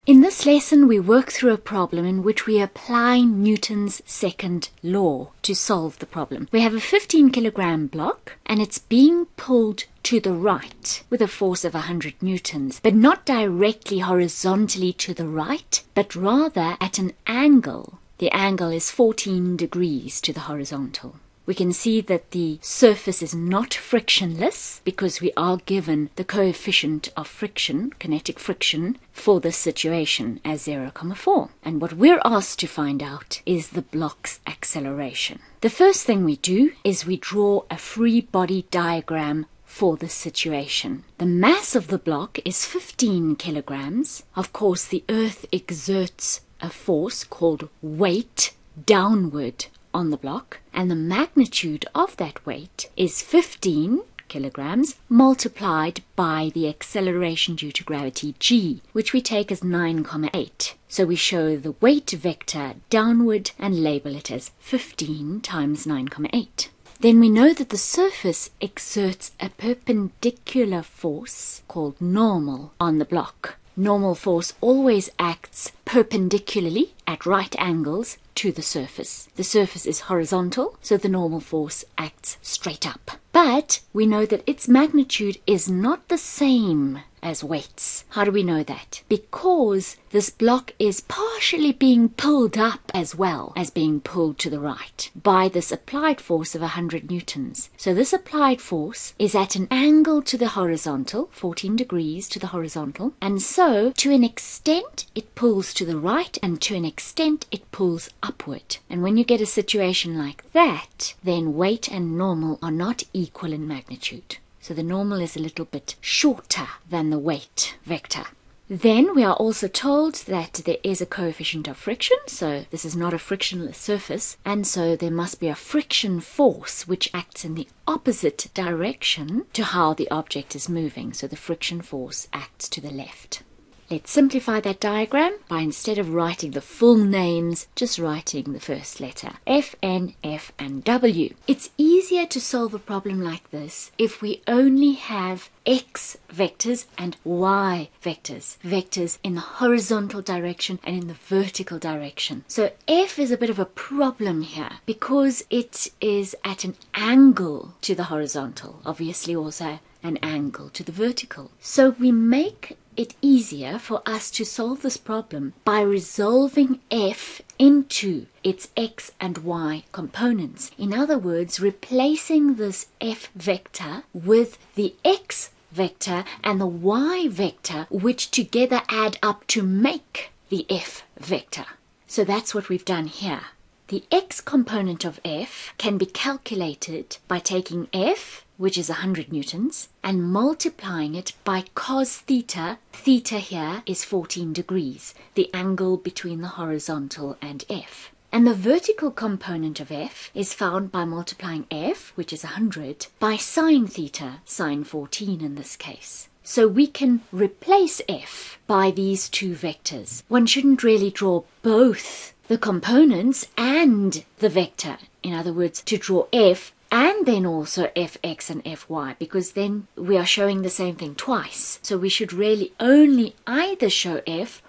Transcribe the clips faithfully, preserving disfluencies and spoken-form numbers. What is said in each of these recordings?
In this lesson, we work through a problem in which we apply Newton's second law to solve the problem. We have a fifteen kilogram block and it's being pulled to the right with a force of one hundred newtons, but not directly horizontally to the right, but rather at an angle. The angle is fourteen degrees to the horizontal. We can see that the surface is not frictionless because we are given the coefficient of friction, kinetic friction, for this situation as zero comma four. And what we're asked to find out is the block's acceleration. The first thing we do is we draw a free body diagram for this situation. The mass of the block is fifteen kilograms. Of course, the Earth exerts a force called weight downward on the block, and the magnitude of that weight is fifteen kilograms multiplied by the acceleration due to gravity g, which we take as nine comma eight. So we show the weight vector downward and label it as fifteen times nine comma eight. Then we know that the surface exerts a perpendicular force called normal on the block. Normal force always acts perpendicularly at right angles to the surface. The surface is horizontal, so the normal force acts straight up. But we know that its magnitude is not the same as weights. How do we know that? Because this block is partially being pulled up as well as being pulled to the right by this applied force of one hundred newtons. So this applied force is at an angle to the horizontal, fourteen degrees to the horizontal, and so to an extent it pulls to the right and to an extent it pulls upward. And when you get a situation like that, then weight and normal are not equal in magnitude. So the normal is a little bit shorter than the weight vector. Then we are also told that there is a coefficient of friction, so this is not a frictionless surface, and so there must be a friction force which acts in the opposite direction to how the object is moving. So the friction force acts to the left. Let's simplify that diagram by, instead of writing the full names, just writing the first letter, F, N, F, and W. It's easier to solve a problem like this if we only have X vectors and Y vectors, vectors in the horizontal direction and in the vertical direction. So F is a bit of a problem here because it is at an angle to the horizontal, obviously also an angle to the vertical. So we make it easier for us to solve this problem by resolving F into its X and Y components. In other words, replacing this F vector with the X vector and the Y vector, which together add up to make the F vector. So that's what we've done here. The X component of F can be calculated by taking F, which is one hundred newtons, and multiplying it by cos theta. Theta here is fourteen degrees, the angle between the horizontal and F. And the vertical component of F is found by multiplying F, which is one hundred, by sine theta, sine fourteen in this case. So we can replace F by these two vectors. One shouldn't really draw both the components and the vector. In other words, to draw F and then also Fx and Fy, because then we are showing the same thing twice. So we should really only either show F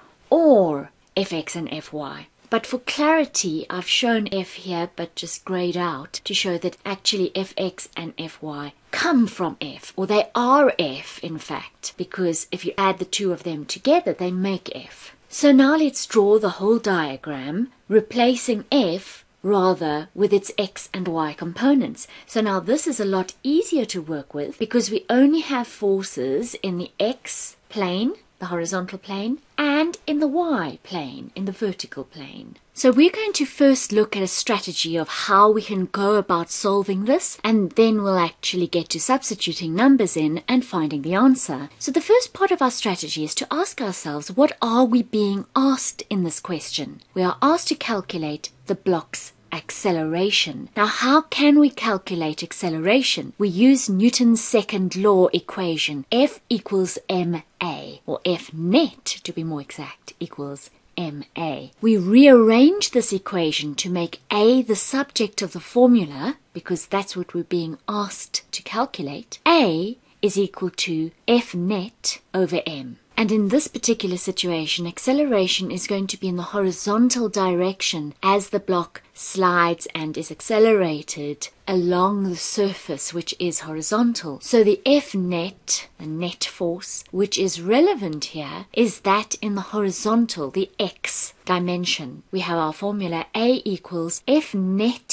or Fx and Fy. But for clarity, I've shown F here, but just grayed out to show that actually Fx and Fy come from F, or they are F in fact, because if you add the two of them together, they make F. So now let's draw the whole diagram, replacing F rather with its X and Y components. So now this is a lot easier to work with because we only have forces in the X plane, the horizontal plane, and in the Y plane, in the vertical plane. So we're going to first look at a strategy of how we can go about solving this, and then we'll actually get to substituting numbers in and finding the answer. So the first part of our strategy is to ask ourselves, what are we being asked in this question? We are asked to calculate the block's acceleration. Now, how can we calculate acceleration? We use Newton's second law equation. F equals ma, or F net to be more exact, equals ma. We rearrange this equation to make a the subject of the formula, because that's what we're being asked to calculate. A is equal to F net over m. And in this particular situation, acceleration is going to be in the horizontal direction as the block slides and is accelerated along the surface, which is horizontal. So the F net, the net force, which is relevant here, is that in the horizontal, the x dimension. We have our formula A equals F net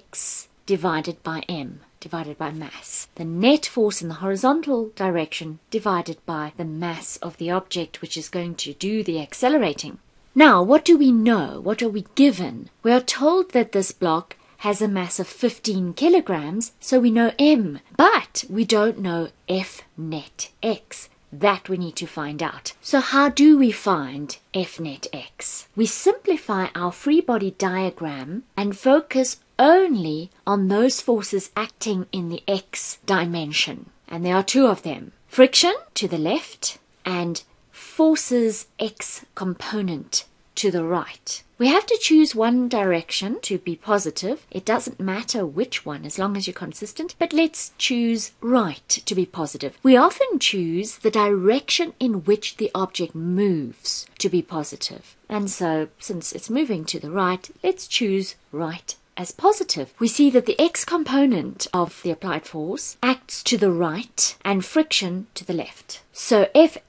x divided by m, divided by mass. The net force in the horizontal direction divided by the mass of the object which is going to do the accelerating. Now, what do we know? What are we given? We are told that this block has a mass of fifteen kilograms, so we know m, but we don't know F net x. That we need to find out. So how do we find F net x? We simplify our free body diagram and focus only on those forces acting in the x dimension. And there are two of them. Friction to the left and forces x component to the right. We have to choose one direction to be positive. It doesn't matter which one as long as you're consistent, but let's choose right to be positive. We often choose the direction in which the object moves to be positive. And so, since it's moving to the right, let's choose right as positive. We see that the x component of the applied force acts to the right and friction to the left. So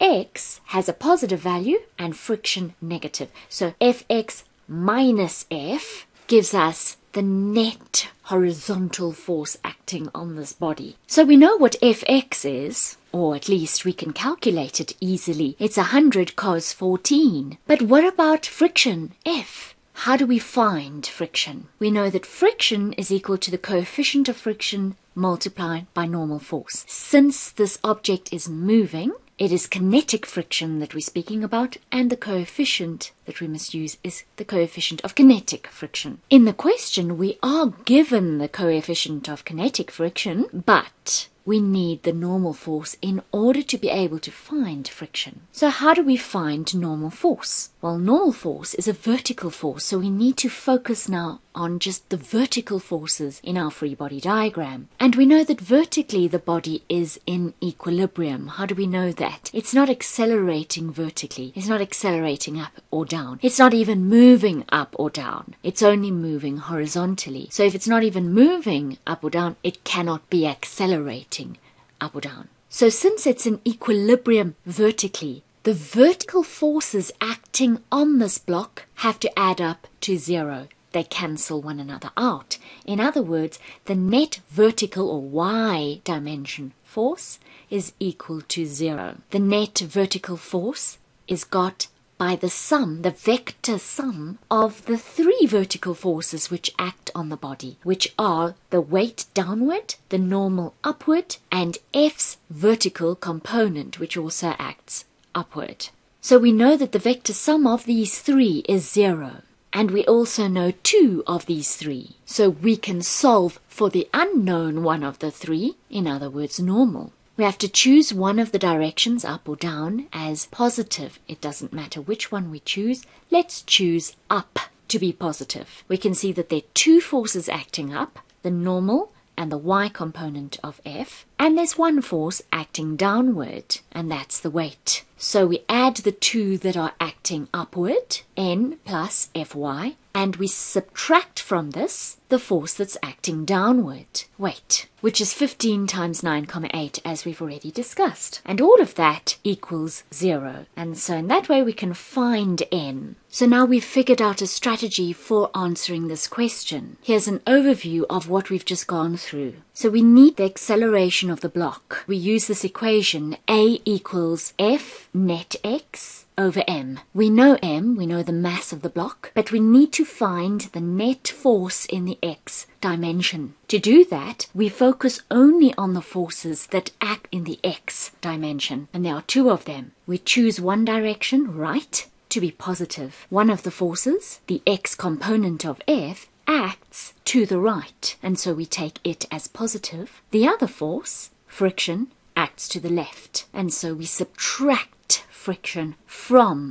Fx has a positive value and friction negative. So Fx minus F gives us the net horizontal force acting on this body. So we know what Fx is, or at least we can calculate it easily. It's one hundred cos fourteen. But what about friction, F? How do we find friction? We know that friction is equal to the coefficient of friction multiplied by normal force. Since this object is moving, it is kinetic friction that we're speaking about, and the coefficient that we must use is the coefficient of kinetic friction. In the question, we are given the coefficient of kinetic friction, but we need the normal force in order to be able to find friction. So how do we find normal force? Well, normal force is a vertical force, so we need to focus now on just the vertical forces in our free body diagram. And we know that vertically the body is in equilibrium. How do we know that? It's not accelerating vertically. It's not accelerating up or down. It's not even moving up or down. It's only moving horizontally. So if it's not even moving up or down, it cannot be accelerating up or down. So since it's in equilibrium vertically, the vertical forces acting on this block have to add up to zero. They cancel one another out. In other words, the net vertical or y dimension force is equal to zero. The net vertical force is got by the sum, the vector sum of the three vertical forces which act on the body, which are the weight downward, the normal upward, and F's vertical component, which also acts upward. So we know that the vector sum of these three is zero. And we also know two of these three. So we can solve for the unknown one of the three, in other words, normal. We have to choose one of the directions, up or down, as positive. It doesn't matter which one we choose. Let's choose up to be positive. We can see that there are two forces acting up, the normal and the y component of F, and there's one force acting downward, and that's the weight. So we add the two that are acting upward, N plus Fy, and we subtract from this the force that's acting downward, weight, which is fifteen times nine comma eight, as we've already discussed. And all of that equals zero. And so in that way we can find N. So now we've figured out a strategy for answering this question. Here's an overview of what we've just gone through. So we need the acceleration of the block. We use this equation, A equals F net x over m. We know m, we know the mass of the block, but we need to find the net force in the x dimension. To do that, we focus only on the forces that act in the x dimension, and there are two of them. We choose one direction, right, to be positive. One of the forces, the x component of F, acts to the right, and so we take it as positive. The other force, friction, acts to the left, and so we subtract friction from the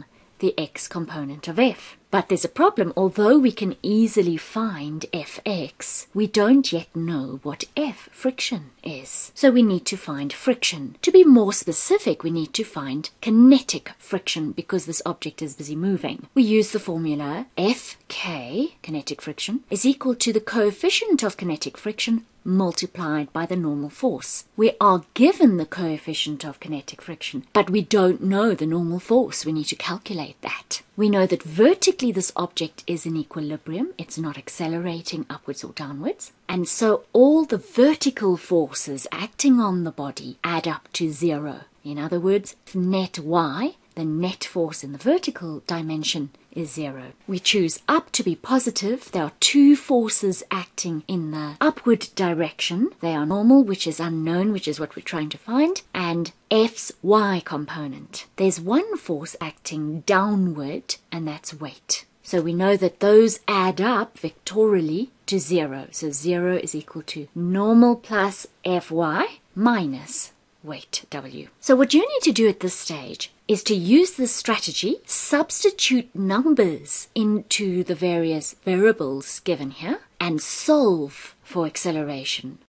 the x component of F. But there's a problem. Although we can easily find Fx, we don't yet know what F friction is. So we need to find friction. To be more specific, we need to find kinetic friction because this object is busy moving. We use the formula Fk, kinetic friction, is equal to the coefficient of kinetic friction multiplied by the normal force. We are given the coefficient of kinetic friction, but we don't know the normal force. We need to calculate that. We know that vertically this object is in equilibrium. It's not accelerating upwards or downwards. And so all the vertical forces acting on the body add up to zero. In other words, net y, the net force in the vertical dimension, is zero. We choose up to be positive. There are two forces acting in the upward direction. They are normal, which is unknown, which is what we're trying to find, and F's y component. There's one force acting downward, and that's weight. So we know that those add up vectorially to zero. So zero is equal to normal plus Fy minus weight W. So what you need to do at this stage is to use this strategy, substitute numbers into the various variables given here, and solve for acceleration.